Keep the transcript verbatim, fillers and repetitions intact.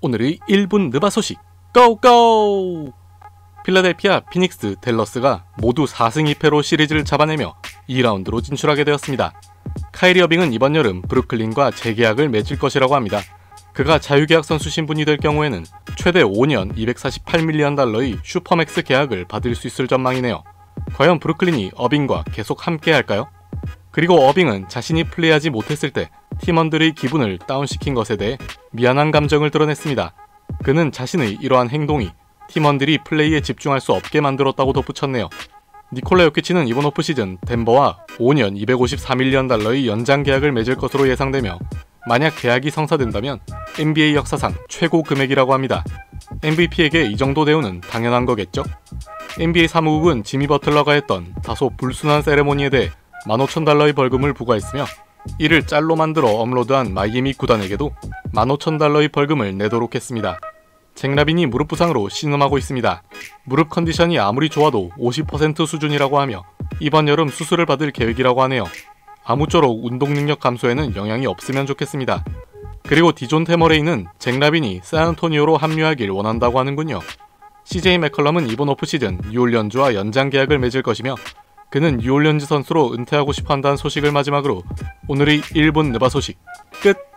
오늘의 일 분 느바 소식 고고! 필라델피아, 피닉스, 댈러스가 모두 사 승 이 패로 시리즈를 잡아내며 이 라운드로 진출하게 되었습니다. 카이리 어빙은 이번 여름 브루클린과 재계약을 맺을 것이라고 합니다. 그가 자유계약 선수 신분이 될 경우에는 최대 오 년 이백사십팔 밀리언 달러의 슈퍼맥스 계약을 받을 수 있을 전망이네요. 과연 브루클린이 어빙과 계속 함께 할까요? 그리고 어빙은 자신이 플레이하지 못했을 때 팀원들의 기분을 다운시킨 것에 대해 미안한 감정을 드러냈습니다. 그는 자신의 이러한 행동이 팀원들이 플레이에 집중할 수 없게 만들었다고 덧붙였네요. 니콜라 요키치는 이번 오프시즌 덴버와 오 년 이백오십사 밀리언 달러의 연장 계약을 맺을 것으로 예상되며 만약 계약이 성사된다면 엔비에이 역사상 최고 금액이라고 합니다. 엠브이피에게 이 정도 대우는 당연한 거겠죠? 엔비에이 사무국은 지미 버틀러가 했던 다소 불순한 세레모니에 대해 만 오천 달러의 벌금을 부과했으며 이를 짤로 만들어 업로드한 마이애미 구단에게도 만 오천 달러의 벌금을 내도록 했습니다. 잭 라빈이 무릎 부상으로 신음하고 있습니다. 무릎 컨디션이 아무리 좋아도 오십 퍼센트 수준이라고 하며 이번 여름 수술을 받을 계획이라고 하네요. 아무쪼록 운동 능력 감소에는 영향이 없으면 좋겠습니다. 그리고 디존 테머레이는 잭 라빈이 샌안토니오로 합류하길 원한다고 하는군요. 씨제이 맥컬럼은 이번 오프시즌 뉴올리언즈와 연장 계약을 맺을 것이며 그는 뉴올리언즈 선수로 은퇴하고 싶어 한다는 소식을 마지막으로 오늘의 일 분 느바 소식 끝!